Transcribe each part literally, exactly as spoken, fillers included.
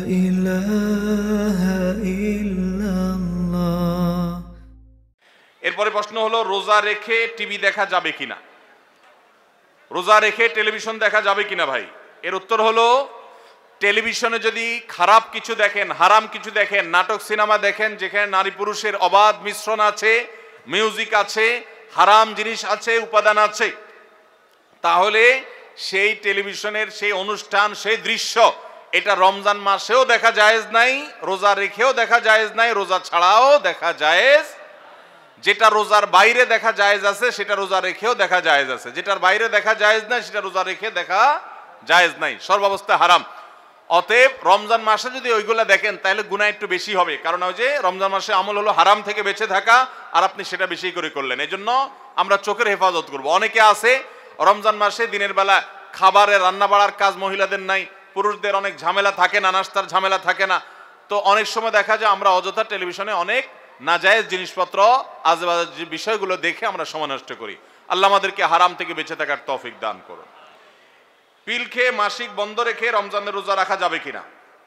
ইলাহা ইল্লাল্লাহ। এরপরে প্রশ্ন হলো, রোজা রেখে টিভি দেখা যাবে কিনা? রোজা রেখে টেলিভিশন দেখা যাবে কিনা ভাই? এর উত্তর হলো, টেলিভিশনে যদি খারাপ কিছু দেখেন, হারাম কিছু দেখেন, নাটক সিনেমা দেখেন যেখানে নারী পুরুষের অবাধ মিশ্রণ আছে, মিউজিক আছে, হারাম জিনিস আছে, উপাদান আছে, তাহলে সেই টেলিভিশনের সেই অনুষ্ঠান, সেই দৃশ্য এটা রমজান মাসেও দেখা জায়েজ নাই, রোজা রেখেও দেখা জায়েজ নাই, রোজা ছাড়াও দেখা জায়েজ। যেটা রোজার বাইরে দেখা জায়েজ আছে সেটা রোজা রেখেও দেখা জায়েজ আছে, যেটার বাইরে দেখা জায়েজ নাই সেটা রোজা রেখে দেখা জায়েজ নাই, সর্বাবস্থায় হারাম। অতএব রমজান মাসে যদি ওইগুলা দেখেন তাহলে গুনাহ একটু বেশি হবে, কারণ ওই যে রমজান মাসে আমল হলো হারাম থেকে বেঁচে থাকা, আর আপনি সেটা বেশি করে করলেন। এই জন্য আমরা চোখের হেফাজত করব। অনেকে আছে রমজান মাসে দিনের বেলা খাবারের রান্না বাড়ার কাজ মহিলাদের নাই, পুরুষদের অনেক ঝামেলা থাকে না, নাস্তার ঝামেলা থাকে না, তো অনেক সময় দেখা যায় আমরা অযথা টেলিভিশনে অনেক নাজায়েজ জিনিসপত্র, আজেবাজে বিষয়গুলো দেখে আমরা সময় নষ্ট করি। আল্লাহ আমাদেরকে হারাম থেকে বেঁচে থাকার তৌফিক দান করুন। পিল খেয়ে মাসিক বন্ধ রেখে রমজানের রোজা রাখা যাবে কিনা?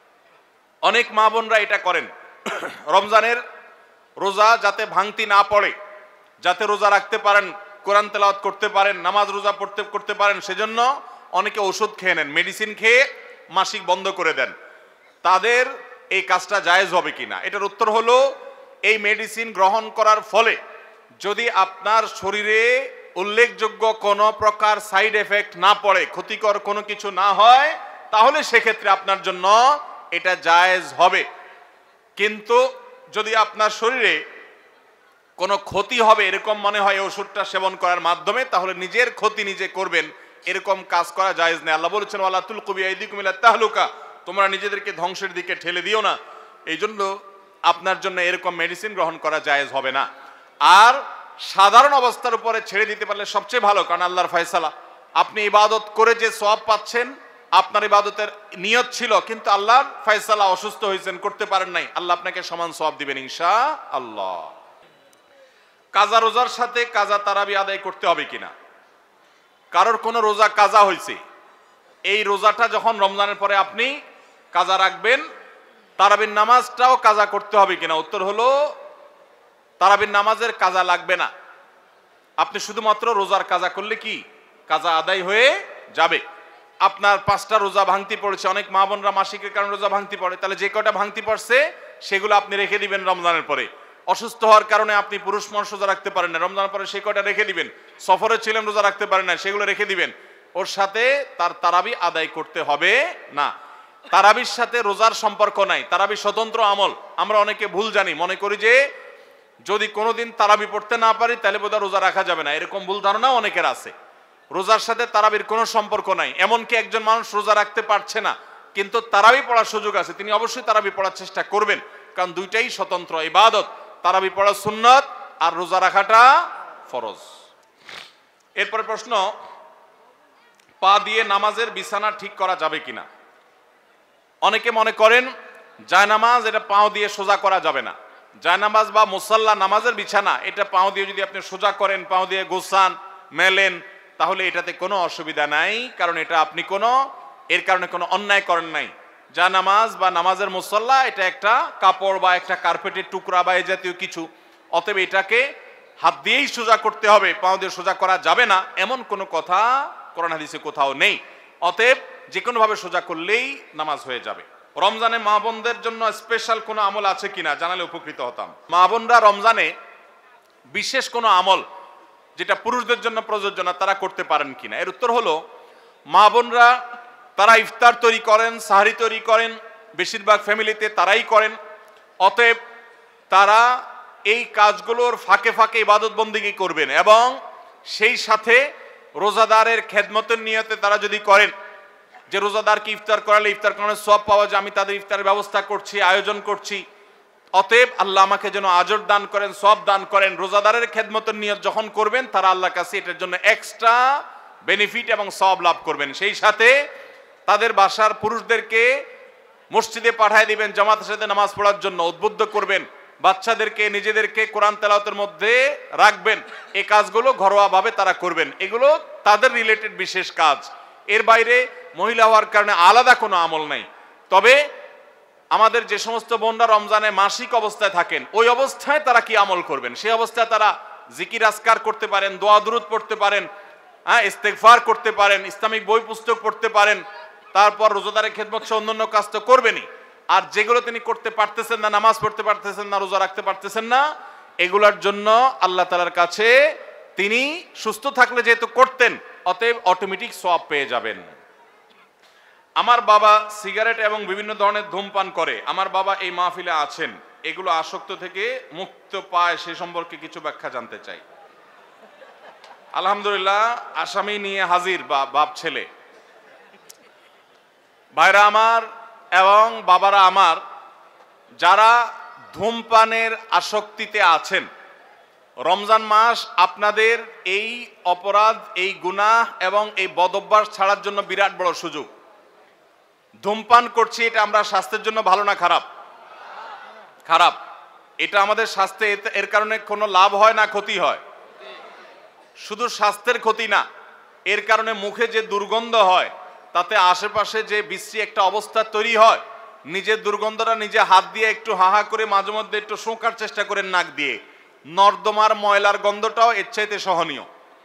অনেক মা বোনরা এটা করেন, রমজানের রোজা যাতে ভাঙতি না পড়ে, যাতে রোজা রাখতে পারেন, কোরআন তেলাওয়াত করতে পারেন, নামাজ রোজা পড়তে করতে পারেন, সেজন্য অনেকে ওষুধ খেয়ে নেন, মেডিসিন খেয়ে মাসিক বন্ধ করে দেন। তাদের এই কাজটা জায়েজ হবে কিনা? এটার উত্তর হলো, এই মেডিসিন গ্রহণ করার ফলে যদি আপনার শরীরে উল্লেখযোগ্য কোনো প্রকার সাইড এফেক্ট না পড়ে, ক্ষতিকর কোনো কিছু না হয়, তাহলে সেক্ষেত্রে আপনার জন্য এটা জায়েজ হবে। কিন্তু যদি আপনার শরীরে কোনো ক্ষতি হবে এরকম মনে হয় ওষুধটা সেবন করার মাধ্যমে, তাহলে নিজের ক্ষতি নিজে করবেন, এরকম কাজ করা জায়েজ নেই। আল্লাহ বলেছেন, ওয়ালা তুলকু বিআইদিকুম ইলা তাহলুকা, তোমরা নিজেদেরকে ধ্বংসের দিকে ঠেলে দিও না। এই জন্য আপনার জন্য এরকম মেডিসিন গ্রহণ করা জায়েজ হবে না। আর সাধারণ অবস্থার উপরে ছেড়ে দিতে পারলে সবচেয়ে ভালো, কারণ আল্লাহর ফয়সালা। আপনি ইবাদত করে যে সওয়াব পাচ্ছেন, আপনার ইবাদতের নিয়ত ছিল, কিন্তু আল্লাহর ফয়সালা অসুস্থ হয়েছেন, করতে পারেন নাই, আল্লাহ আপনাকে সমান সওয়াব দিবেন ইনশাআল্লাহ। কাজা রোজার সাথে কাজা তারাবি আদায় করতে হবে কিনা? কারোর কোনো রোজা কাজা হয়েছে, এই রোজাটা যখন রমজানের পরে আপনি কাজা রাখবেন, তারাবির নামাজটাও কাজা করতে হবে কিনা? উত্তর হলো, তারাবির নামাজের কাজা লাগবে না। আপনি শুধুমাত্র রোজার কাজা করলে কি কাজা আদায় হয়ে যাবে। আপনার পাঁচটা রোজা ভাঙতি পড়েছে, অনেক মা বোনরা মাসিকের কারণে রোজা ভাঙতি পড়ে, তাহলে যে কয়টা ভাঙতি পড়ছে সেগুলো আপনি রেখে দিবেন রমজানের পরে। অসুস্থ হওয়ার কারণে আপনি পুরুষ মানুষ রোজা রাখতে পারেন না, রমজানের পরে সেই কয়টা রেখে দিবেন। সফরে ছিলেন, রোজা রাখতে পারেন না, সেগুলো রেখে দিবেন। ওর সাথে তার তারাবি আদায় করতে হবে না। তারাবির সাথে রোজার সম্পর্ক নাই, তারাবি স্বতন্ত্র আমল। আমরা অনেকে ভুল জানি, মনে করি যে যদি কোনোদিন তারাবি পড়তে না পারি তাহলে বোধহয় রোজা রাখা যাবে না, এরকম ভুল ধারণা অনেকের আছে। রোজার সাথে তারাবির কোনো সম্পর্ক নাই। এমনকি একজন মানুষ রোজা রাখতে পারছে না, কিন্তু তারাবি পড়ার সুযোগ আছে, তিনি অবশ্যই তারাবি পড়ার চেষ্টা করবেন, কারণ দুইটাই স্বতন্ত্র ইবাদত। তারাবি পড়া সুন্নাত আর রোজা রাখাটা ফরজ। এরপরে প্রশ্ন, পা দিয়ে নামাজের বিছানা ঠিক করা যাবে কিনা? অনেকে মনে করেন জায়নামাজ এটা পাও দিয়ে সোজা করা যাবে না। জায়নামাজ বা মুসাল্লা, নামাজের বিছানা, এটা পাও দিয়ে যদি আপনি সোজা করেন, পাও দিয়ে গোছান, মেলেন, তাহলে এটাতে কোনো অসুবিধা নাই, কারণ এটা আপনি কোনো এর কারণে কোনো অন্যায় করেন নাই। জায়নামাজ বা নামাজের মুসাল্লা এটা একটা কাপড় বা একটা কার্পেটের টুকরা বা এই জাতীয় কিছু, অতএব এটাকে হাত দিয়েই সোজা করতে হবে, পাও দিয়ে সোজা করা যাবে না, এমন কোনো কথা কোরআন হাদিসে কোথাও নেই। অতএব যে কোনোভাবে সোজা করলেই নামাজ হয়ে যাবে। রমজানে মা বোনদের জন্য স্পেশাল কোনো আমল আছে কিনা জানালে উপকৃত হতাম। মা বোনরা রমজানে বিশেষ কোনো আমল যেটা পুরুষদের জন্য প্রযোজ্য না, তারা করতে পারেন কিনা? এর উত্তর হলো, মা বোনরা তারা ইফতার তৈরি করেন, সাহারি তৈরি করেন, বেশিরভাগ ফ্যামিলিতে তারাই করেন। অতএব তারা এই কাজগুলোর ফাঁকে ফাঁকে ইবাদত বন্দেগী করবেন, এবং সেই সাথে রোজাদারের খেদমতের নিয়তে তারা যদি করেন যে রোজাদারকে ইফতার করালে ইফতার করানোর সওয়াব পাওয়া যায়, আমি তাদের ইফতারের ব্যবস্থা করছি, আয়োজন করছি, অতএব আল্লাহ আমাকে যেন আজর দান করেন, সওয়াব দান করেন। রোজাদারের খেদমতের নিয়ত যখন করবেন, তারা আল্লাহর কাছে এটার জন্য এক্সট্রা বেনিফিট এবং সওয়াব লাভ করবেন। সেই সাথে তাদের বাসার পুরুষদেরকে মসজিদে পাঠিয়ে দিবেন জামাতের সাথে নামাজ পড়ার জন্য, উদ্বুদ্ধ করবেন, বাচ্চাদেরকে নিজেদেরকে কোরআন তেলাওয়াতের মধ্যে রাখবেন। এই কাজগুলো ঘরোয়াভাবে তারা করবেন, এগুলো তাদের রিলেটেড বিশেষ কাজ। এর বাইরে মহিলা হওয়ার কারণে আলাদা কোনো আমল নাই। তবে আমাদের যে সমস্ত বোনরা রমজানে মাসিক অবস্থায় থাকেন, ওই অবস্থায় তারা কি আমল করবেন? সেই অবস্থায় তারা জিকির আজকার করতে পারেন, দোয়া দুরূদ পড়তে পারেন, হ্যাঁ, ইস্তেগফার করতে পারেন, ইসলামিক বই পুস্তক পড়তে পারেন, তারপর রোজাদারের খেদমত সহ অন্যান্য কাজ তো করবেনই। আর যেগুলো তিনি করতে পারতেছেন না, নামাজ পড়তে পারতেছেন না, রোজা রাখতে পারতেছেন না, এগুলোর জন্য আল্লাহ তাআলার কাছে তিনি সুস্থ থাকলে যেহেতু করতেন, অতএব অটোমেটিক সওয়াব পেয়ে যাবেন। আমার বাবা সিগারেট এবং বিভিন্ন ধরনের ধূমপান করে, আমার বাবা এই মাহফিলে আছেন, এগুলো আসক্ত থেকে মুক্ত পায় সে সম্পর্কে কিছু ব্যাখ্যা জানতে চাই। আলহামদুলিল্লাহ, আসামি নিয়ে হাজির বা বাপ ছেলে। ভাইরা আমার এবং বাবারা আমার, যারা ধূমপানের আসক্তিতে আছেন, রমজান মাস আপনাদের এই অপরাধ, এই গুনাহ এবং এই বদঅভ্যাস ছাড়ার জন্য বিরাট বড় সুযোগ। ধূমপান করছি, এটা আমরা স্বাস্থ্যের জন্য ভালো না খারাপ? খারাপ। এটা আমাদের স্বাস্থ্যে এর কারণে কোনো লাভ হয় না ক্ষতি হয়? শুধু স্বাস্থ্যের ক্ষতি না, এর কারণে মুখে যে দুর্গন্ধ হয়, তাতে আশেপাশে যে বিশ্রী একটা অবস্থা তৈরি হয়, নিজের দুর্গন্ধটা নিজে হাত দিয়ে একটু হাহা করে মাঝে মধ্যে একটু শোঁকার চেষ্টা করেন নাক দিয়ে, নর্দমার ময়লার গন্ধটাও এর চাইতে সহনীয়।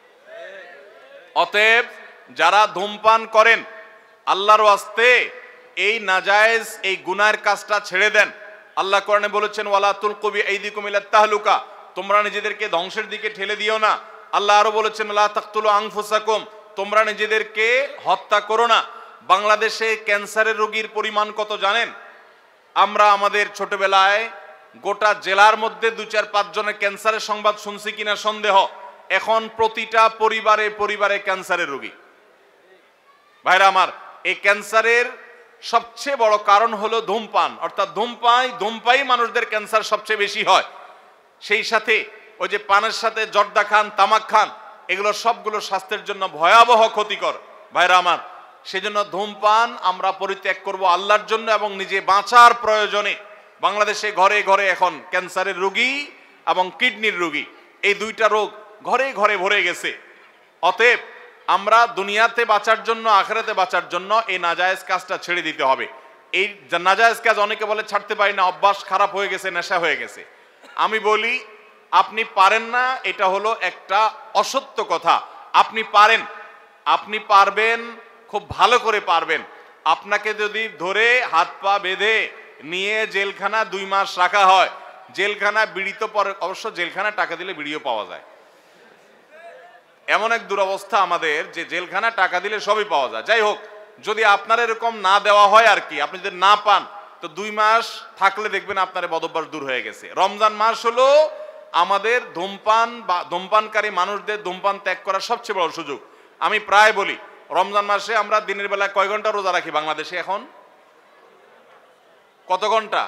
অতএব যারা ধূমপান করেন, আল্লাহর ওয়াস্তে এই নাজায়েজ, এই গুনাহের কাজটা ছেড়ে দেন। আল্লাহ কোরআনে বলেছেন, ওয়ালা তুলকু বিআইদিকুম ইলা তাহলুকা, তোমরা নিজেদেরকে ধ্বংসের দিকে ঠেলে দিও না। আল্লাহ আরো বলেছেন, লা তাকতুলু আনফুসাকুম, তোমরা নিজেদেরকে হত্যা করো না। বাংলাদেশে ক্যান্সারের রোগীর পরিমাণ কত জানেন? আমরা আমাদের ছোটবেলায় গোটা জেলার মধ্যে দু চার পাঁচ জনের ক্যান্সারের সংবাদ শুনছি কিনা সন্দেহ। এখন প্রতিটা পরিবারে পরিবারে ক্যান্সারের রোগী। ভাইরা আমার, এই ক্যান্সারের সবচেয়ে বড় কারণ হলো ধূমপান, অর্থাৎ ধূমপাই ধূমপাই মানুষদের ক্যান্সার সবচেয়ে বেশি হয়। সেই সাথে ওই যে পানের সাথে জর্দা খান, তামাক খান, এগুলো সবগুলো স্বাস্থ্যের জন্য ভয়াবহ ক্ষতিকর। ভাইরা আমার, সেজন্য ধূমপান আমরা পরিত্যাগ করব আল্লাহর জন্য এবং নিজে বাঁচার প্রয়োজনে। বাংলাদেশে ঘরে ঘরে এখন ক্যান্সারের রোগী এবং কিডনির রোগী, এই দুইটা রোগ ঘরে ঘরে ভরে গেছে। অতএব আমরা দুনিয়াতে বাঁচার জন্য, আখিরাতে বাঁচার জন্য এই নাজায়েজ কাজটা ছেড়ে দিতে হবে। এই নাজায়েজ কাজ অনেকে বলে ছাড়তে পারি না, অভ্যাস খারাপ হয়ে গেছে, নেশা হয়ে গেছে। আমি বলি, আপনি পারেন না, এটা হলো একটা অসত্য কথা। আপনি পারেন, আপনি পারবেন, খুব ভালো করে পারবেন। আপনাকে যদি ধরে হাত পা বেঁধে নিয়ে জেলখানা দুই মাস রাখা হয়, জেলখানা বিড়ি তো পরে, অবশ্য জেলখানা টাকা দিলে বিড়িও পাওয়া যায়। এমন এক দুরবস্থা আমাদের যে জেলখানা টাকা দিলে সবই পাওয়া যায়। যাই হোক, যদি আপনার এরকম না দেওয়া হয় আর কি, আপনি যদি না পান, তো দুই মাস থাকলে দেখবেন আপনার বদঅভ্যাস দূর হয়ে গেছে। রমজান মাস হলো আমাদের ধূমপান বা ধূমপানকারী মানুষদের ধূমপান ত্যাগ করার সবচেয়ে বড় সুযোগ। আমি প্রায় বলি, রমজান মাসে আমরা দিনের বেলায় কয় ঘন্টা রোজা রাখি বাংলাদেশে? এখন কত ঘন্টা?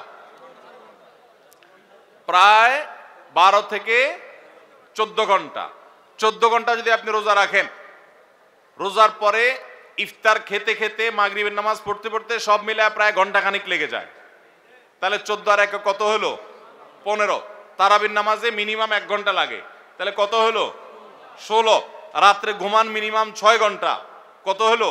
প্রায় বারো থেকে চোদ্দ ঘন্টা। চোদ্দ ঘন্টা যদি আপনি রোজা রাখেন, রোজার পরে ইফতার খেতে খেতে মাগরিবের নামাজ পড়তে পড়তে সব মিলে প্রায় ঘন্টা খানিক লেগে যায়। তাহলে চোদ্দ আর এক কত হলো? পনেরো। তারাবির নামাজে মিনিমাম এক ঘন্টা লাগে, তাহলে কত হলো? ষোলো। রাত্রে ঘুমান মিনিমাম ছয় ঘন্টা, কত হলো?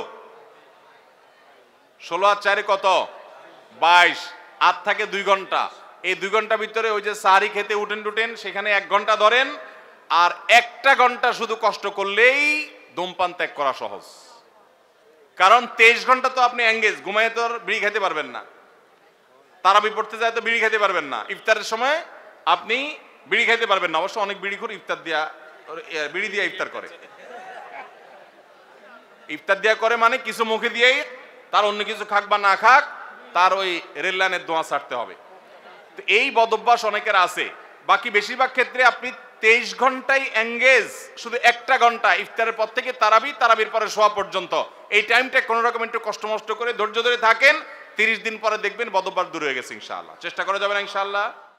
ষোলো আর চারে কত? বাইশ। আট থাকে দুই ঘন্টা। এই দুই ঘন্টা ভিতরে ওই যে সাহারি খেতে উঠেন টুটেন, সেখানে এক ঘন্টা ধরেন, আর একটা ঘন্টা শুধু কষ্ট করলেই ধূমপান ত্যাগ করা সহজ। কারণ তেইশ ঘন্টা তো আপনি এঙ্গেজ, ঘুমায় তো বিড়ি খেতে পারবেন না, তারাবি পড়তে যায় তো বিড়ি খেতে পারবেন না, ইফতারের সময় আপনি বিড়ি খেতে পারবেন না। অবশ্য অনেক বিড়ি করে ইফতার দিয়া, বিড়ি দিয়ে ইফতার করে, ইফতার দিয়া করে মানে কিছু মুখে দিয়েই, তার অন্য কিছু খাক বা না খাক, তার ওই রেল লাইনের দোয়া ছাড়তে হবে। তো এই বদঅভ্যাস অনেকের আছে। বাকি বেশিরভাগ ক্ষেত্রে আপনি তেইশ ঘন্টায় এঙ্গেজ, শুধু একটা ঘন্টা ইফতারের পর থেকে তারাবি, তারাবির পরে শোয়া পর্যন্ত, এই টাইমটা কোনো রকম একটু কষ্ট মষ্ট করে ধৈর্য ধরে থাকেন, তিরিশ দিন পরে দেখবেন বদঅভ্যাস দূর হয়ে গেছে ইনশাআল্লাহ। চেষ্টা করা যাবে না ইনশাআল্লাহ?